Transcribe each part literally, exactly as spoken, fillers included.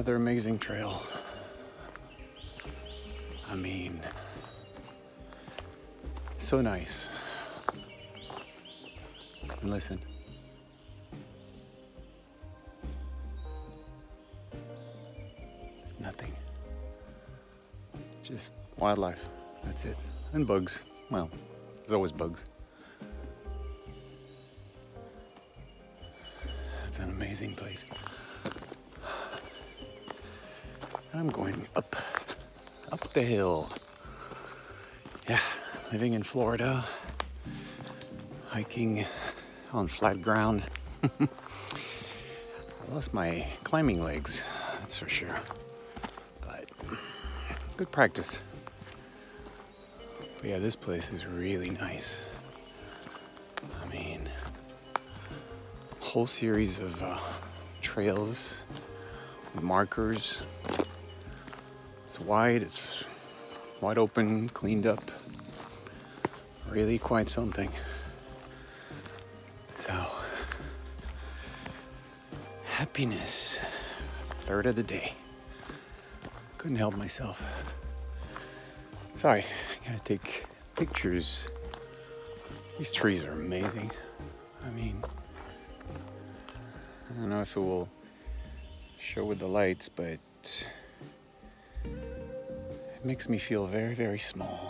Another amazing trail. I mean, so nice. And listen. Nothing. Just wildlife. That's it. And bugs. Well, there's always bugs. That's an amazing place. And I'm going up, up the hill. Yeah, living in Florida, hiking on flat ground. I lost my climbing legs, that's for sure. But good practice. But yeah, this place is really nice. I mean, whole series of uh, trails, markers. It's wide, it's wide open, cleaned up. Really quite something. So, happiness, third of the day. Couldn't help myself. Sorry, I gotta take pictures. These trees are amazing. I mean, I don't know if it will show with the lights, but it makes me feel very, very small.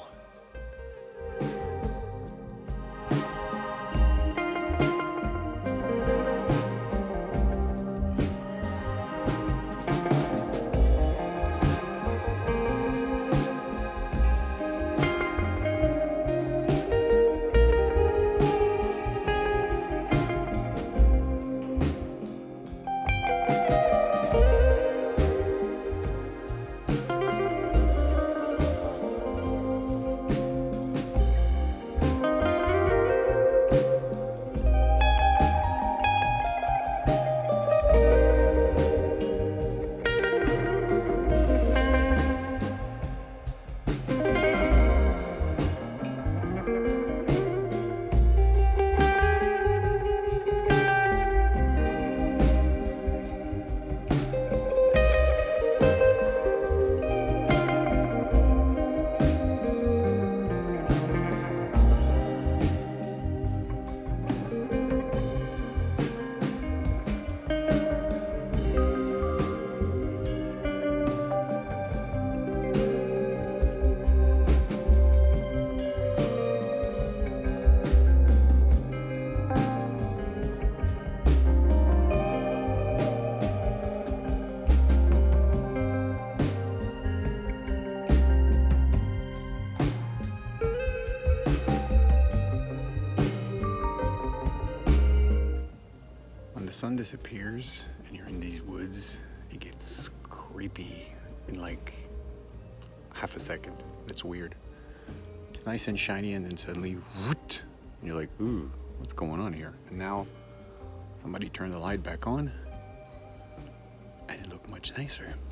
The sun disappears and you're in these woods, it gets creepy in like half a second. It's weird. It's nice and shiny and then suddenly, whoot, and you're like, ooh, what's going on here? And now somebody turned the light back on and it looked much nicer.